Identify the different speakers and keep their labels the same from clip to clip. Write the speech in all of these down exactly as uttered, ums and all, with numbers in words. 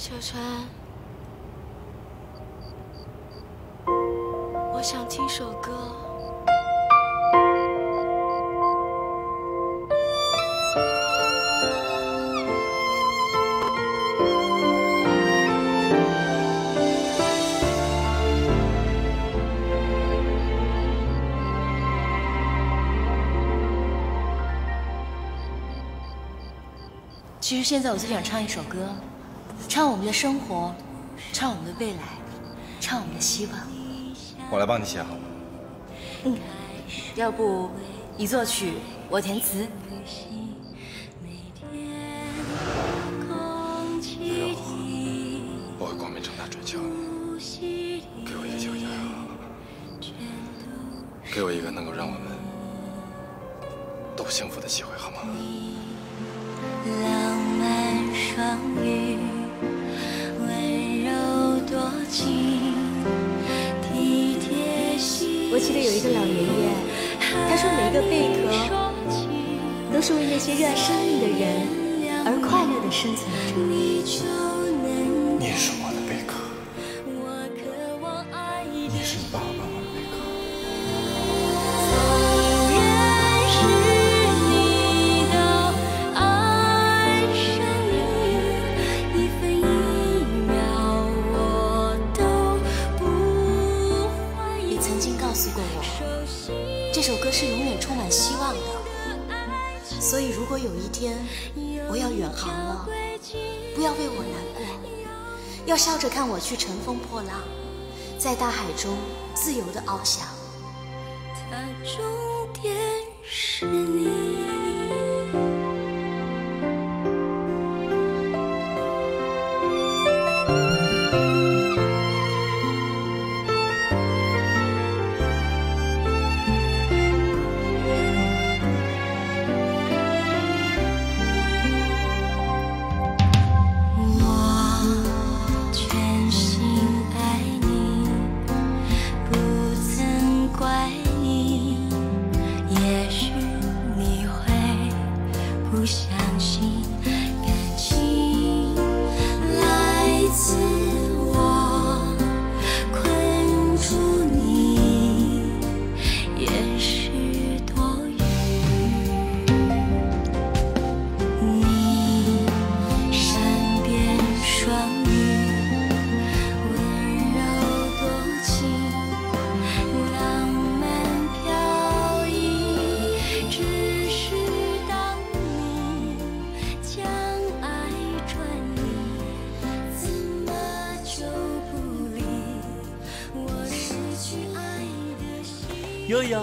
Speaker 1: 小川，我想听首歌。
Speaker 2: 其实现在我最想唱一首歌，唱我们的生活，唱我们的未来，唱我们的希望。
Speaker 3: 我来帮你写好了。
Speaker 2: 嗯，要不你作曲，我填词。
Speaker 3: 没有，我会光明正大追求你。给我一个机会，给我一个能够让我们都幸福的机会，好吗？
Speaker 4: 浪漫双语，温柔多情，体贴细。
Speaker 2: 我记得有一个老爷爷，他说每一个贝壳都是为那些热爱生命的人而快乐的生存着。
Speaker 3: 你也是我的贝壳，你是你爸爸妈妈的贝壳。
Speaker 2: 这首歌是永远充满希望的，所以如果有一天我要远航了，不要为我难过，要笑着看我去乘风破浪，在大海中自由地翱翔。
Speaker 4: 它终点是你。
Speaker 5: 悠悠，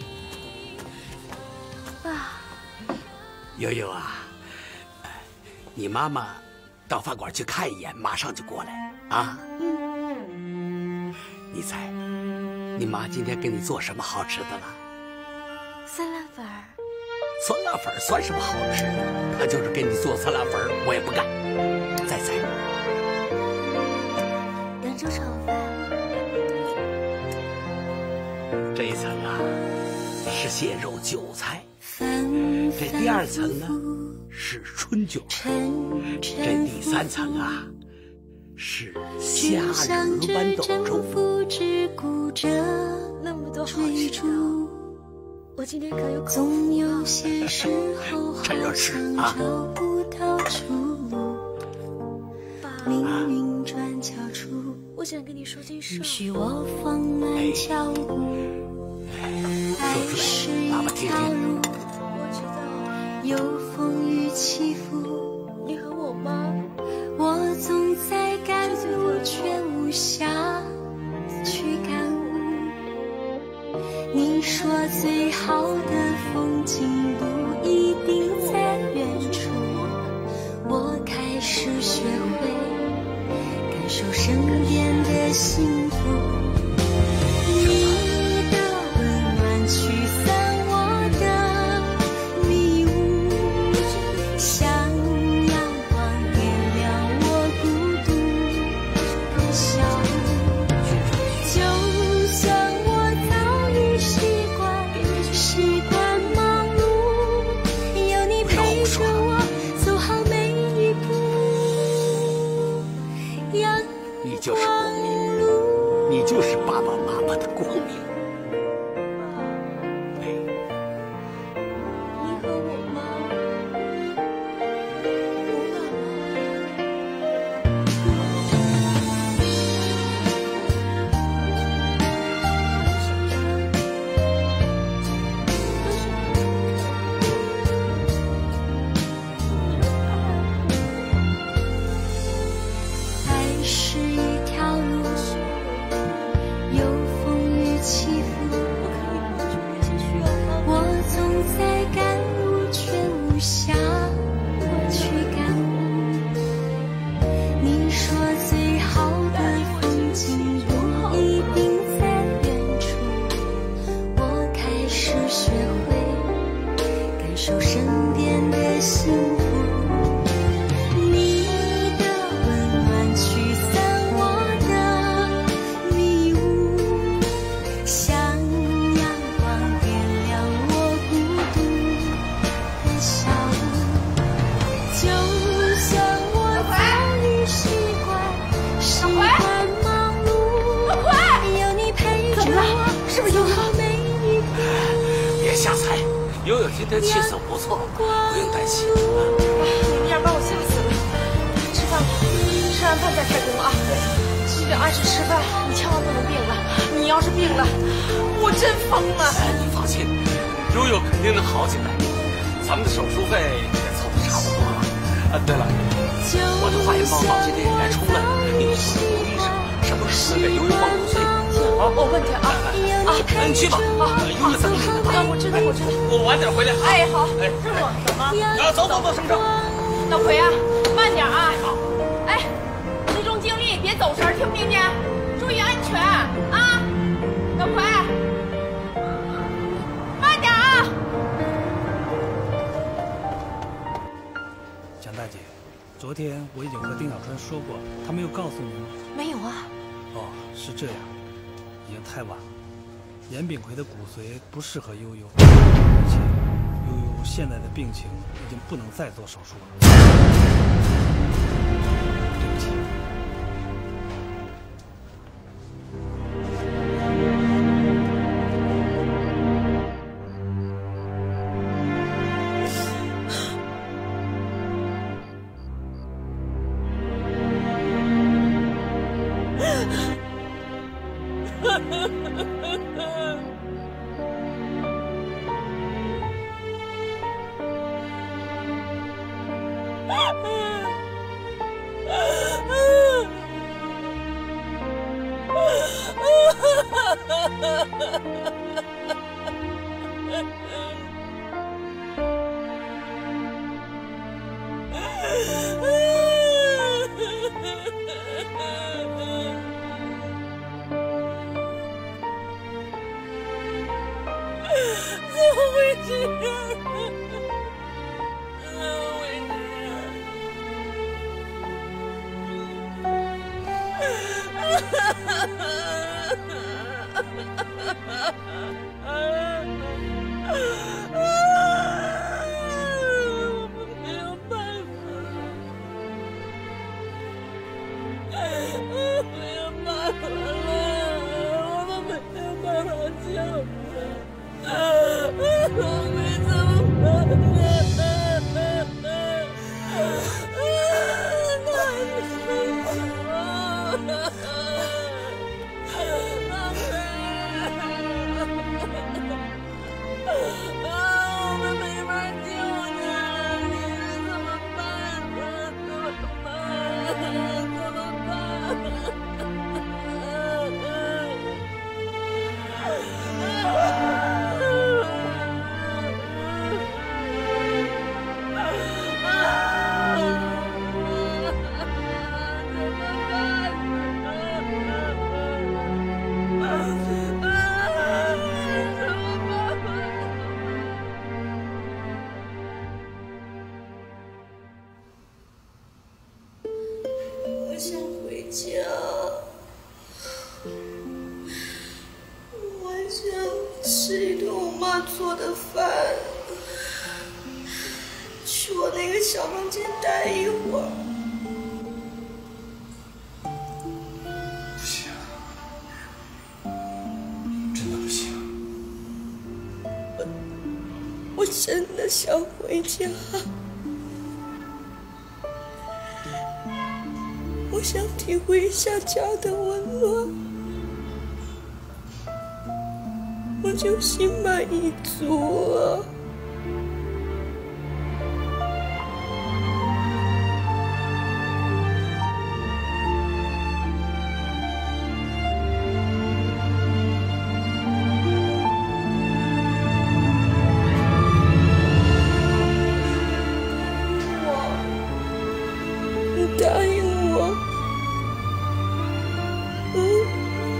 Speaker 2: 爸，
Speaker 5: 悠悠啊，你妈妈到饭馆去看一眼，马上就过来啊。嗯。你猜，你妈今天给你做什么好吃的了？
Speaker 2: 酸辣粉儿。
Speaker 5: 酸辣粉算什么好吃？她就是给你做酸辣粉，我也不干。再猜。
Speaker 2: 扬州炒饭。
Speaker 5: 这一层啊是蟹肉韭菜，这第二层呢是春卷，这第三层啊是虾仁豌豆粥。
Speaker 1: 那么多好吃的，我今天可有口福啊！
Speaker 5: 趁热吃啊！
Speaker 1: 爸，我想跟你说件事。
Speaker 5: 说出来，爸爸听听。
Speaker 1: 我知道
Speaker 4: 有风雨起伏，
Speaker 1: 你和我妈，
Speaker 4: 我总在赶路却无暇去感悟。你说最好的风景不一定在远处，我开始学会感受身边的幸福。驱散我的迷雾，像阳光点亮我孤独的小屋。就算我早已习惯习惯忙碌，有你陪着我走好每一步。
Speaker 5: 就是爸爸妈妈的光明。
Speaker 1: 你和我吗？
Speaker 4: 爱是一条路，有风雨起伏，我总在赶路，却无暇去感悟。你说最好的风景不一定在远处，我开始学会感受身边的幸福。
Speaker 5: 瞎猜，悠悠今天气色不错，不用担心。
Speaker 6: 你们要把我吓死了！吃饭吧，吃完饭再开工啊！记得按时吃饭，你千万不能病了。你要是病了，我真疯了。
Speaker 5: 你放心，悠悠肯定能好起来。咱们的手术费也凑得差不多了。啊，对了，我的化验报告今天也该出了，你说刘医生什么时候给悠悠报骨髓？
Speaker 6: 好，我问题啊啊，
Speaker 5: 你去吧。啊，悠悠在等你呢。
Speaker 6: 啊，我知道，我知道。
Speaker 5: 我晚点回来。
Speaker 6: 哎，好。
Speaker 5: 哎，
Speaker 6: 师傅，怎么？
Speaker 5: 啊，走走走，生生。
Speaker 6: 老奎啊，慢点啊。好。哎，集中精力，别走神，听不听见？注意安全啊！老奎，慢点啊！
Speaker 7: 蒋大姐，昨天我已经和丁小川说过，他没有告诉您吗？
Speaker 2: 没有啊。
Speaker 7: 哦，是这样，已经太晚了。严炳奎的骨髓不适合悠悠，而且悠悠现在的病情已经不能再做手术了。对不起。
Speaker 1: 真的想回家。我想体会一下家的温暖，我就心满意足了。答应我，嗯。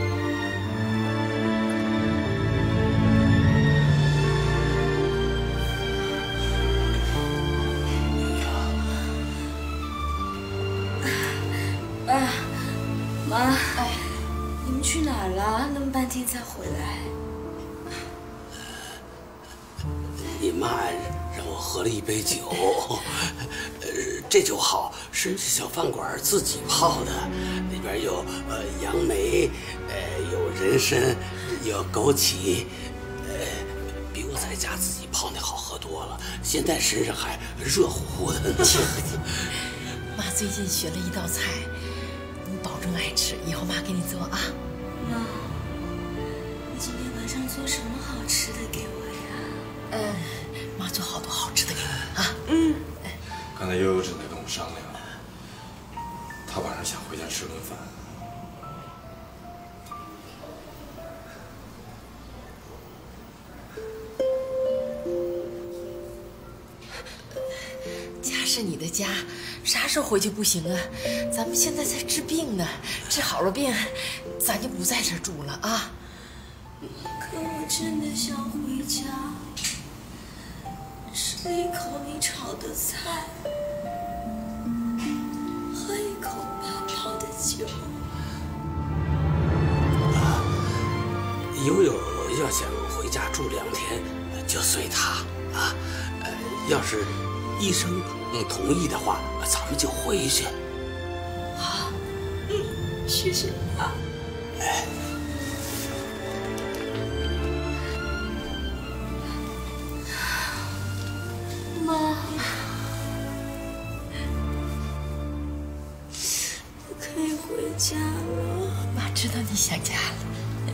Speaker 4: 啊，妈，哎，你们去哪儿了？那么半天才回来。
Speaker 5: 你妈让我喝了一杯酒，呃，这酒好，是小饭馆自己泡的，里边有呃杨梅，呃有人参，有枸杞，呃，比我在家自己泡那好喝多了。现在身上还热乎乎的呢。
Speaker 2: 妈最近学了一道菜，你保证爱吃，以后妈给你做啊。
Speaker 4: 妈，你今天晚上做什么好吃的给我呀？
Speaker 2: 嗯，妈做好多好吃的给你啊。
Speaker 4: 嗯。
Speaker 3: 刚才悠悠正在跟我商量，她晚上想回家吃顿饭。
Speaker 2: 家是你的家，啥时候回去不行啊？咱们现在在治病呢，治好了病，咱就不在这儿住了啊。
Speaker 4: 可我真的想回家，吃一口你炒的菜，喝一口爸泡的酒。
Speaker 5: 啊，悠悠要想回家住两天，就随他啊。呃，要是医生同意的话，咱们就回去。
Speaker 4: 好，嗯，谢谢爸。
Speaker 5: 哎。
Speaker 4: 妈，我可以回家了。
Speaker 2: 妈知道你想家了。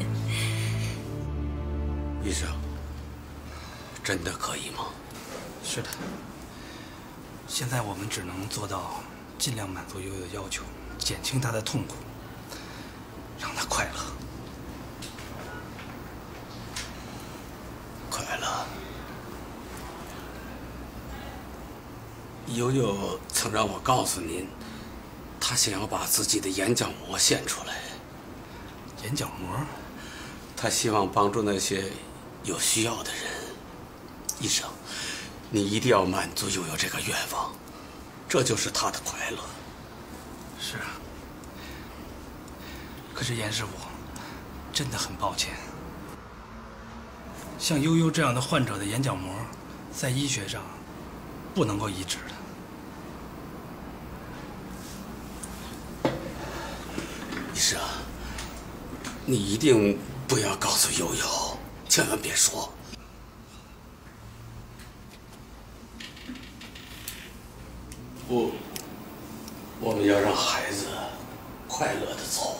Speaker 5: 医生，真的可以吗？
Speaker 7: 是的。现在我们只能做到尽量满足悠悠的要求，减轻她的痛苦，让她快乐。
Speaker 5: 快乐。悠悠曾让我告诉您，她想要把自己的眼角膜献出来。
Speaker 7: 眼角膜？
Speaker 5: 她希望帮助那些有需要的人。医生，你一定要满足悠悠这个愿望，这就是她的快乐。
Speaker 7: 是啊。可是严师傅，真的很抱歉，像悠悠这样的患者的眼角膜，在医学上不能够移植的。
Speaker 5: 医生，你一定不要告诉悠悠，千万别说。不，我们要让孩子快乐的走。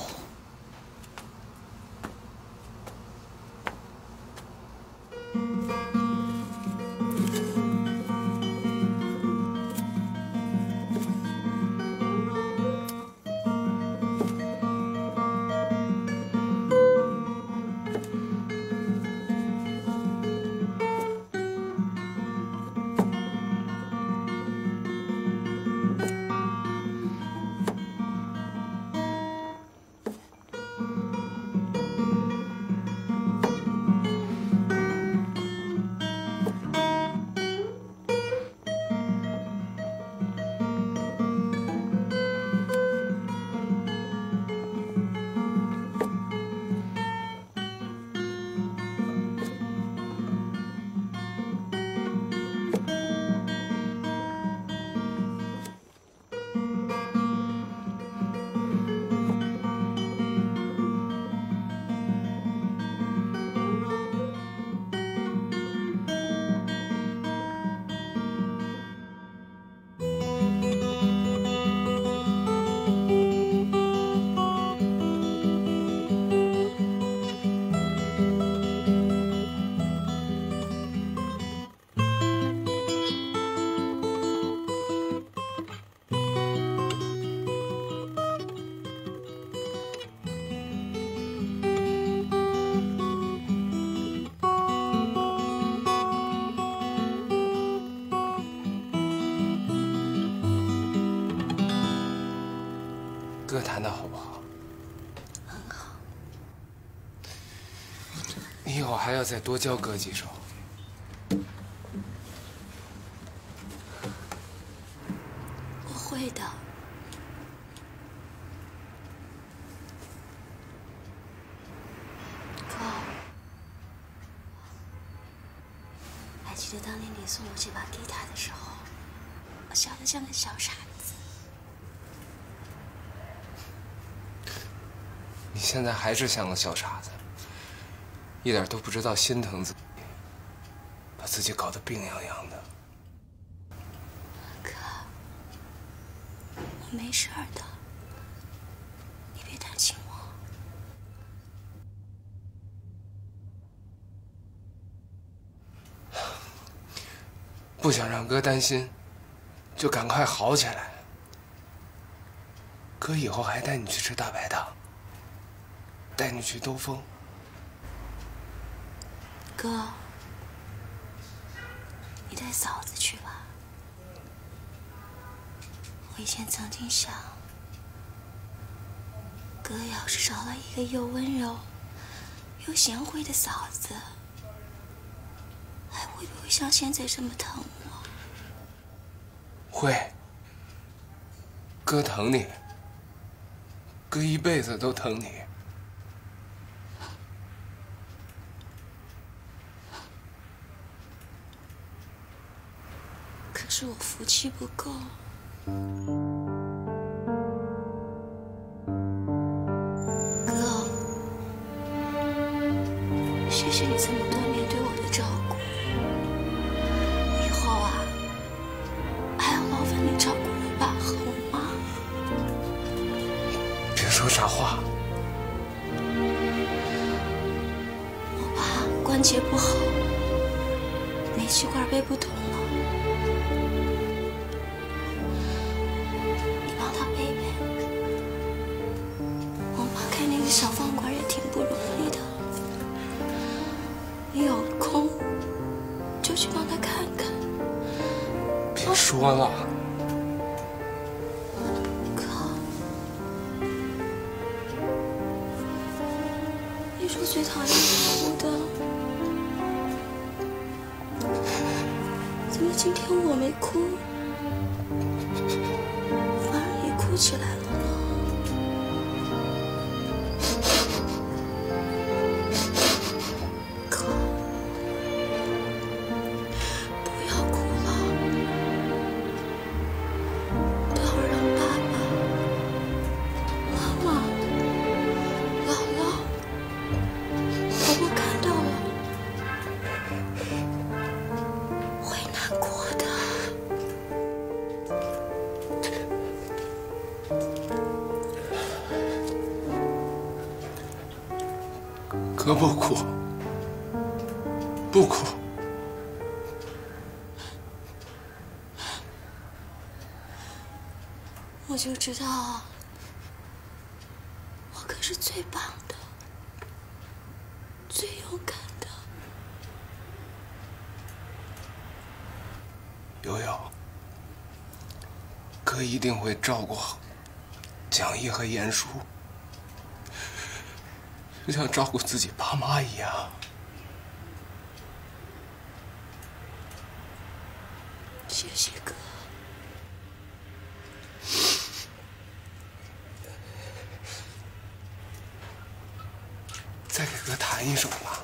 Speaker 8: 歌弹的好不好？
Speaker 2: 很好。
Speaker 8: 你以后还要再多教哥几首。
Speaker 2: 我会的。哥，还记得当年你送我这把吉他的时候，我笑得像个小傻子。
Speaker 8: 你现在还是像个小傻子，一点都不知道心疼自己，把自己搞得病殃殃的。
Speaker 2: 哥，我没事儿的，你别担心我。
Speaker 8: 不想让哥担心，就赶快好起来。哥以后还带你去吃大排档，带你去兜风。
Speaker 2: 哥，你带嫂子去吧。我以前曾经想，哥要是找了一个又温柔又贤惠的嫂子，还会不会像现在这么疼我？
Speaker 8: 会。哥疼你，哥一辈子都疼你。
Speaker 2: 可是我福气不够。哥，谢谢你这么多年对我的照顾。以后啊，还要劳烦你照顾我爸和我妈。
Speaker 8: 别说傻话。
Speaker 2: 我爸关节不好，煤气管背不通了。你帮他背背。我妈开那个小饭馆也挺不容易的。你有空就去帮他看看。
Speaker 8: 别说了。
Speaker 2: 哥，你说最讨厌哭的，怎么今天我没哭，反而你哭起来了呢？哥，不要哭了，都要让爸爸、妈妈、姥姥、婆婆看到了，会难过的。
Speaker 8: 哥不哭，不哭。
Speaker 2: 我就知道，我可是最棒的，最勇敢的。
Speaker 8: 悠悠，哥一定会照顾好蒋毅和严叔，就像照顾自己爸妈一样。
Speaker 2: 谢谢哥。
Speaker 8: 再给哥弹一首吧。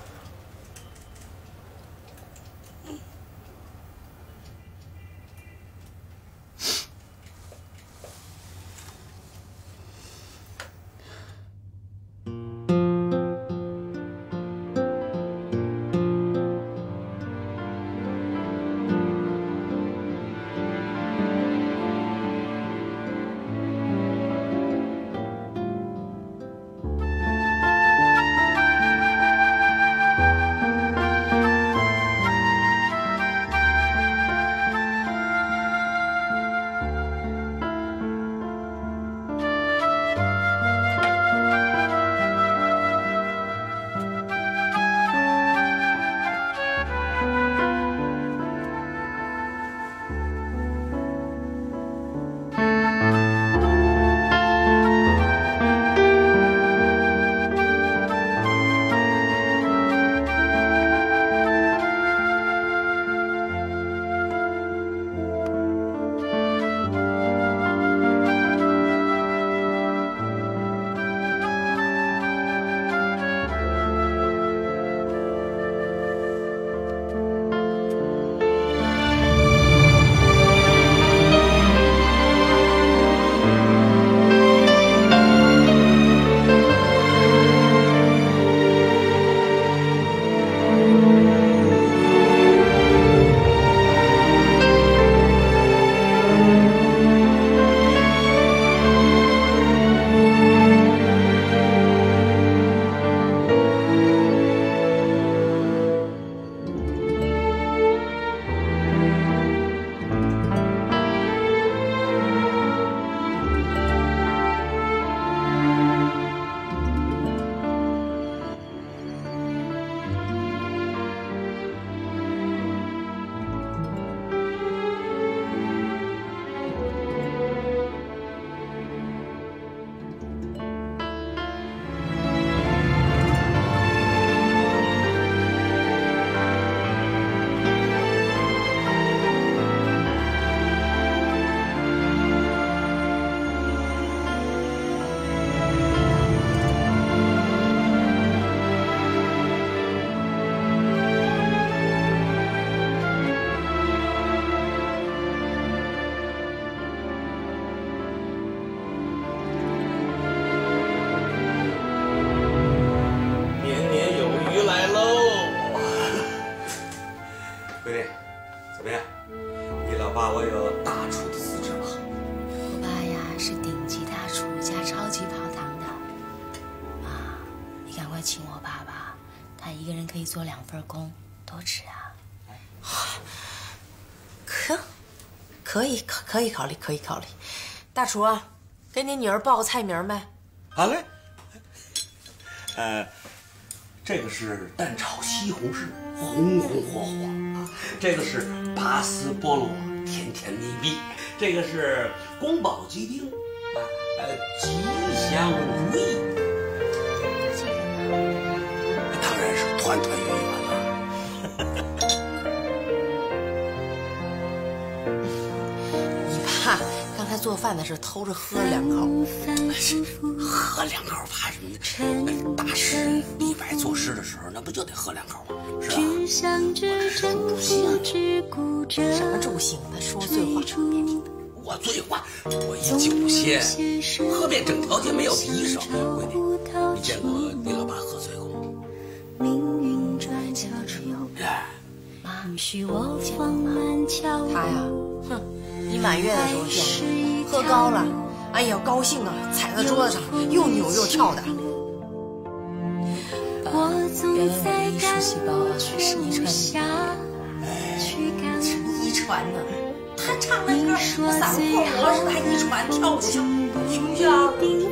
Speaker 2: 个人可以做两份工，多值啊！可，可以，可可以考虑，可以考虑。大厨啊，给你女儿报个菜名呗。
Speaker 5: 好嘞。呃，这个是蛋炒西红柿，红红火火啊。这个是拔丝菠萝，甜甜蜜蜜。这个是宫保鸡丁，啊，呃，吉祥如意。这个呢？当然是团团圆圆了。
Speaker 2: 你爸刚才做饭的时候偷着喝了两口，
Speaker 5: 喝两口怕什么呢？大师李白作诗的时候，那不就得喝两口吗？是吧？
Speaker 2: 什么助兴？他说醉话，别听他。
Speaker 5: 我醉话，我一酒仙，喝遍整条街没有敌手。闺女，你见过你老爸喝醉过吗？
Speaker 4: 命运转角处，
Speaker 2: 妈，
Speaker 4: 许我放慢脚步。
Speaker 2: 他呀，哼，你满月的时候见过，喝高了，哎呀，高兴啊，踩在桌子上又扭又跳的。原来我的艺术细胞啊是遗传你，是遗传呢。他唱那歌，那嗓子破了，是不是还遗传跳舞行不行？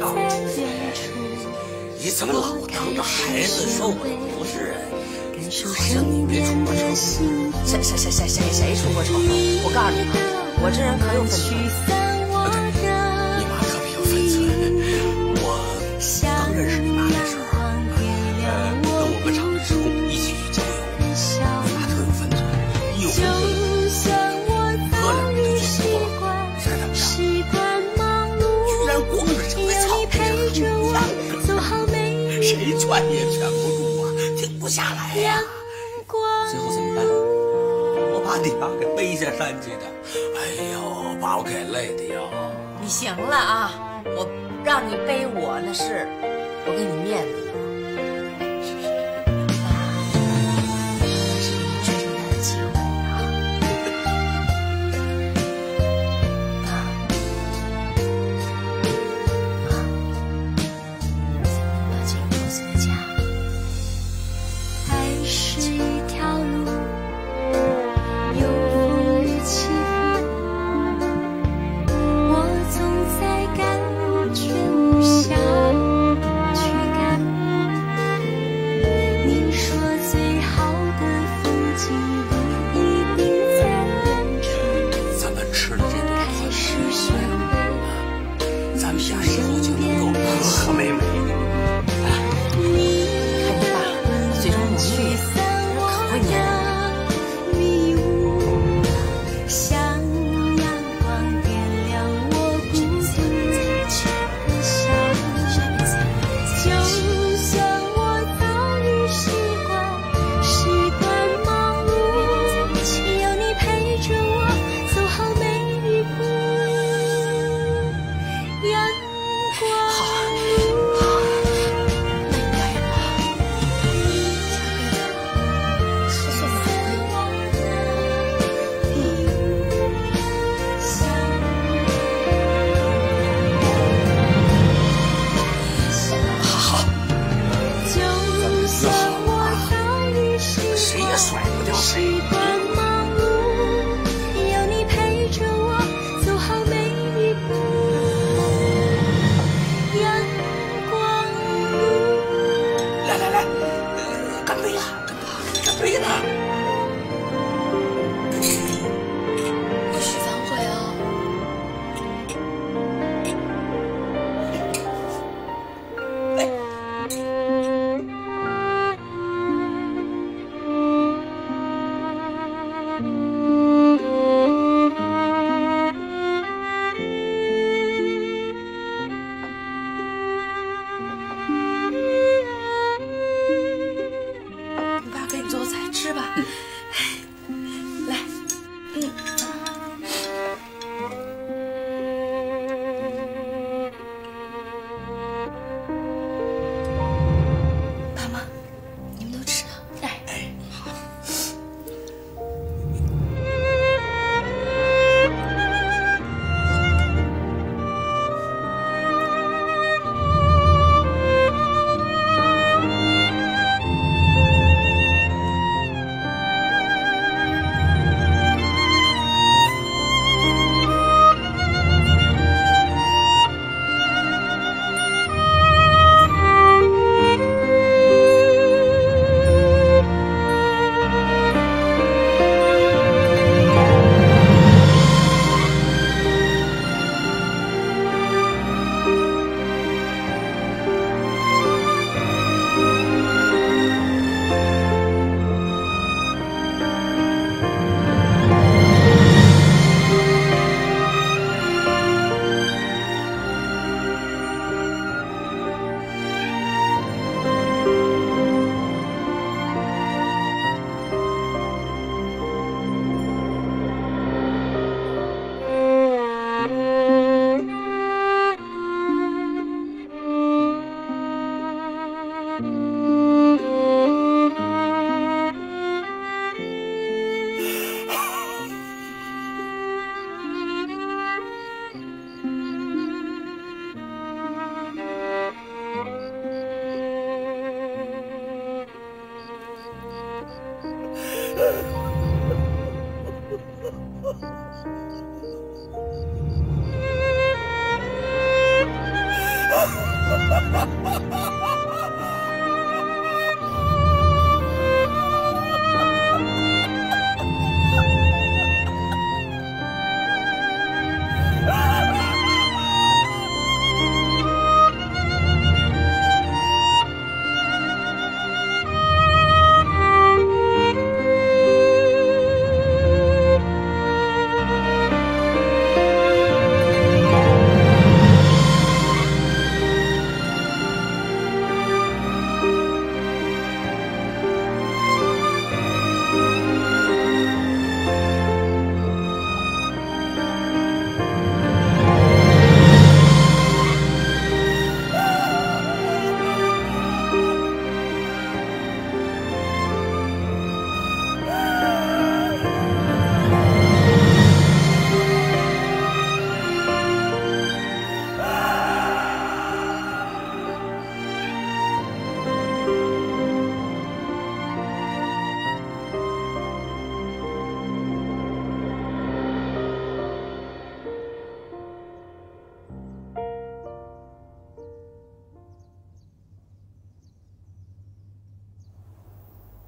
Speaker 5: 你怎么老当着孩子说我不是人？好像你没出过丑。
Speaker 2: 谁谁谁谁谁谁出过丑？我告诉你啊，我这人可有分寸。
Speaker 5: 对，你妈特别有分寸。我刚认识你妈的时候，呃，跟我们厂的职工一起去郊游，你妈特有分寸，一有分寸，喝两个就去不了。你猜怎么着？居然光着脚在草地上哼唱，谁劝也劝不住啊，停不下来呀。最后怎么办？我把你妈给背下山去的。哎呦，把我给累的哟。
Speaker 2: 你行了啊，我让你背我那是我给你面子呢。是给你追求他的机会啊。爸，妈，要进入破碎的家。
Speaker 4: 爱是一条路，有风雨起伏，我总在赶路，却无暇去赶。你说最好的风景不一定在远处，
Speaker 5: 咱们吃了这顿
Speaker 4: 开
Speaker 5: 饭，
Speaker 4: 始学会
Speaker 5: 咱们俩以后就能够和和美美。
Speaker 2: 看你爸嘴中浓郁，可会粘人。
Speaker 4: 迷雾，像阳光点亮我孤独的笑。就算我早已习惯，习惯忙碌，只有你陪着我走好每一步。阳光。
Speaker 2: 好。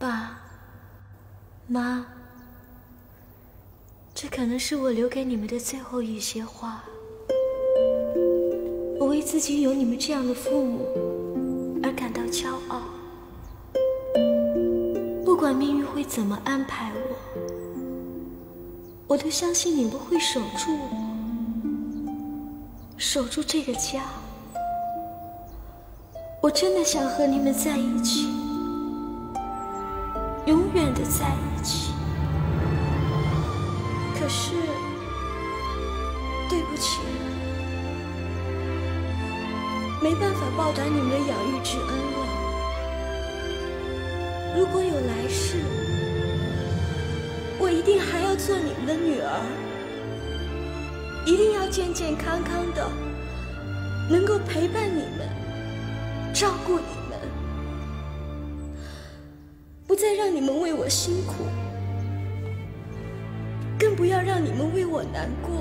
Speaker 1: 爸妈，这可能是我留给你们的最后一些话。我为自己有你们这样的父母而感到骄傲。不管命运会怎么安排我，我都相信你们会守住我，守住这个家。我真的想和你们在一起，永远的在一起。可是，对不起，没办法报答你们的养育之恩了。如果有来世，我一定还要做你们的女儿，一定要健健康康的，能够陪伴你们，照顾你们，不再让你们为我辛苦，更不要让你们为我难过。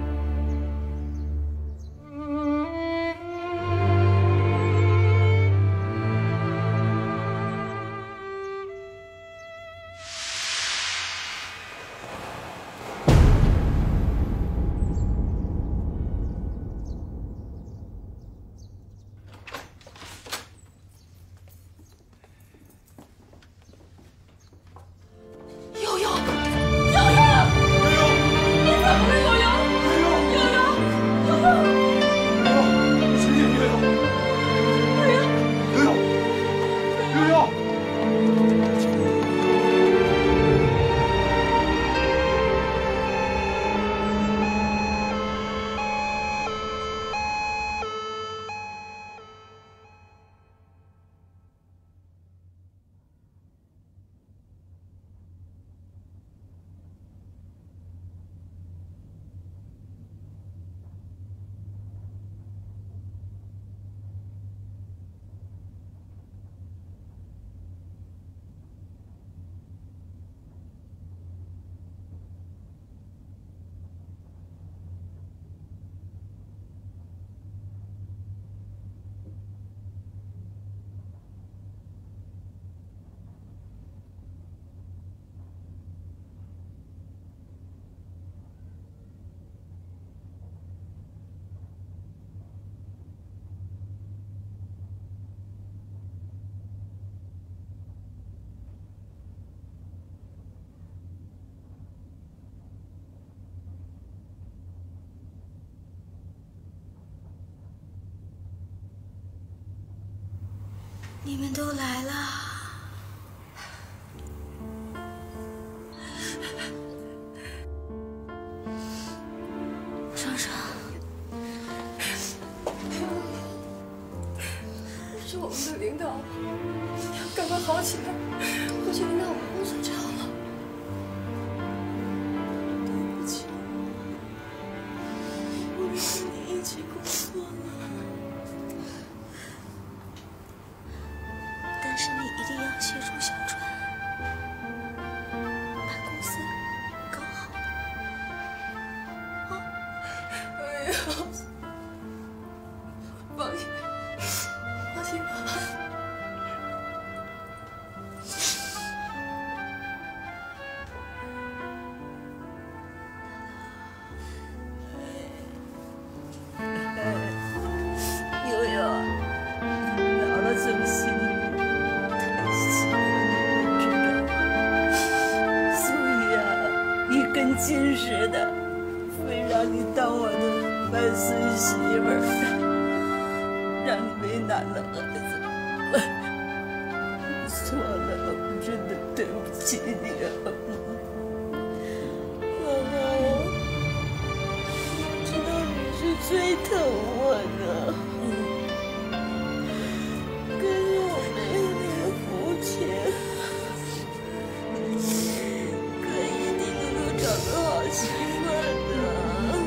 Speaker 1: 你们都来了，双双，
Speaker 6: 是我们的领导，赶快好起来，回去领导我们工作就好了。对不起，我没和你一起工作了。
Speaker 1: 但是你一定要协助小川，把公司搞好。啊！
Speaker 6: 哎呀，放心，放心吧。
Speaker 9: 悠悠，老了这么辛苦。跟金似的，非让你当我的外孙媳妇儿，让你为难了儿子。错了，我真的对不起你啊，妈妈。我知道你是最疼我的，可是我没有你的福气。找个好媳妇儿的。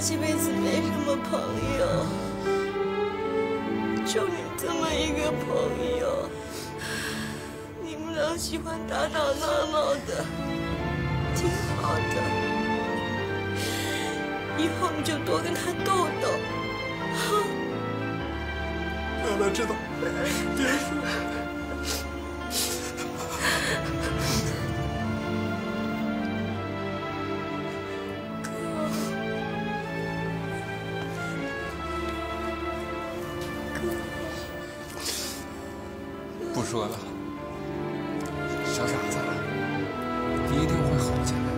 Speaker 1: 这辈子没什么朋友，就你这么一个朋友。你们俩喜欢打打闹闹的，挺好的。以后你就多跟他斗斗。哼。
Speaker 3: 让他知道，别说。
Speaker 8: 不说了，小傻子，你一定会好起来的。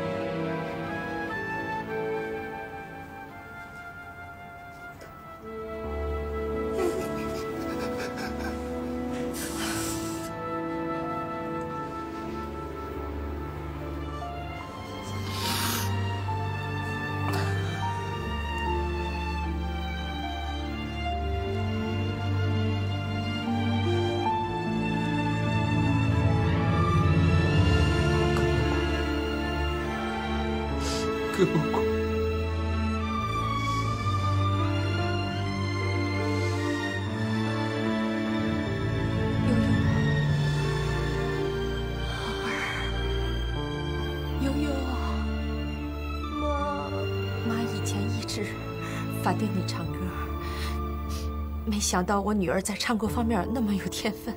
Speaker 8: 哥哥，
Speaker 6: 悠悠，宝贝儿，悠悠，
Speaker 1: 妈，
Speaker 6: 妈以前一直反对你唱歌，没想到我女儿在唱歌方面那么有天分。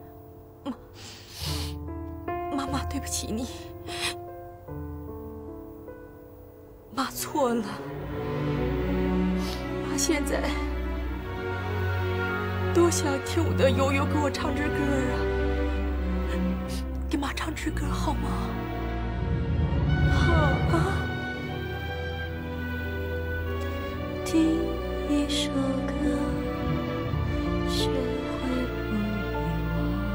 Speaker 6: 妈，妈妈对不起你。妈错了，妈现在多想听我的悠悠给我唱支歌啊！给妈唱支歌好吗？
Speaker 1: 好啊。第一首歌，学会不遗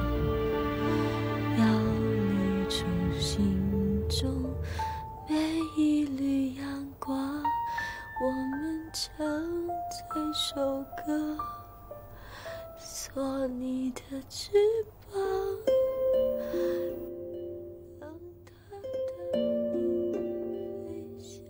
Speaker 1: 忘，要你从心中每一缕阳光，我们唱这首歌，做你的翅膀，让它带你飞翔。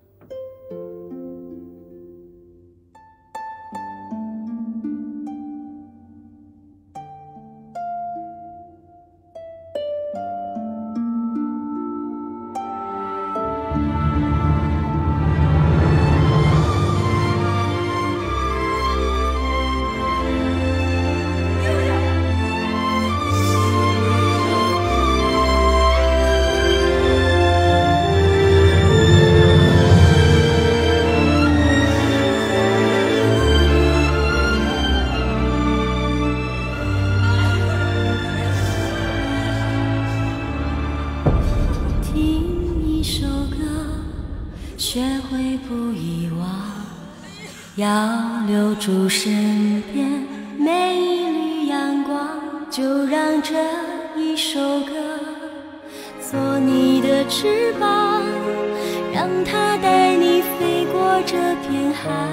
Speaker 1: 学会不遗忘，要留住身边每一缕阳光，就让这一首歌做你的翅膀，让它带你飞过这片海。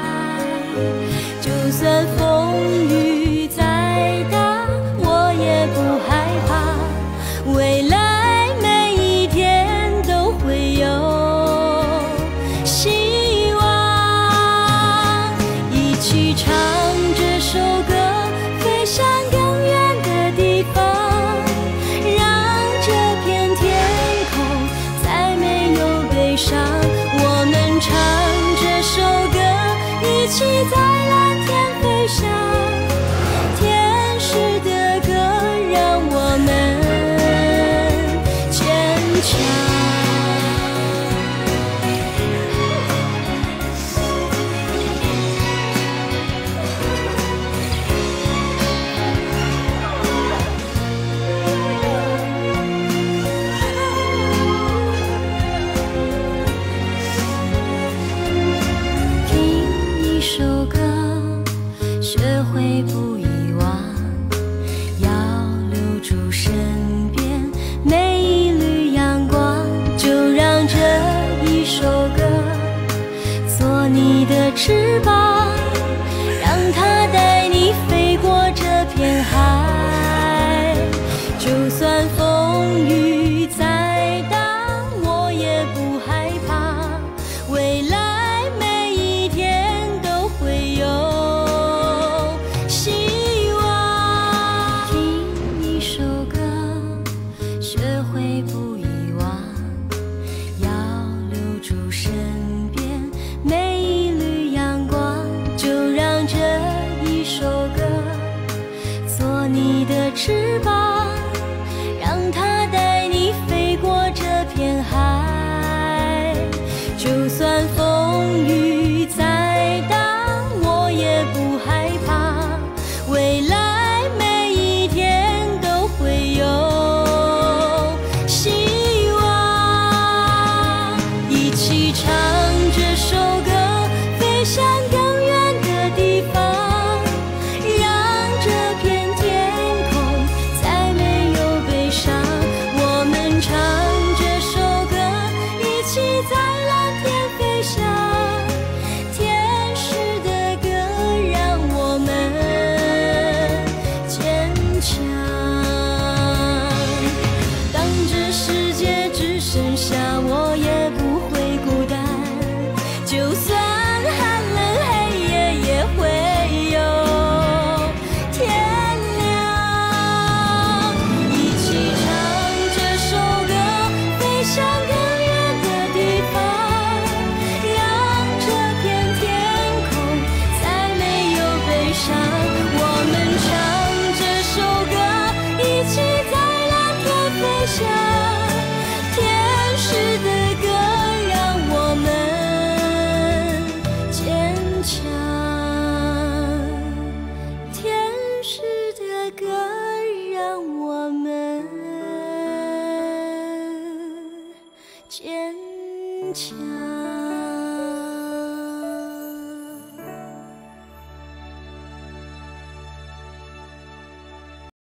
Speaker 1: 就算风雨再大，我也不害怕，未来每一天都会有希望，一起唱这首歌，飞向更远的地方，让这片天空再没有悲伤。我们唱这首歌，一起在蓝天飞翔，天使的歌让我们坚强。不遗忘，要留住身边每一缕阳光，就让这一首歌做你的翅膀，让它带你飞过这片海。就算风雨再大，我也不害怕，未来你的翅膀，让它带你飞过这片海。就算风雨再大，我也不害怕。未来每一天都会有希望，一起唱这首歌，飞向更远的地方，让这片天空再没有悲伤。我们唱这首歌，一起在蓝天飞翔，天使的歌让我们坚强。当这世界只剩下我，也不会孤单，就算寒冷黑夜也会有天亮。一起唱这首歌，飞向更远的地方，让这片天空再没有悲伤。我们唱这首歌，一起在蓝天飞翔，天使的歌让我们坚强，天使的歌让我们坚强。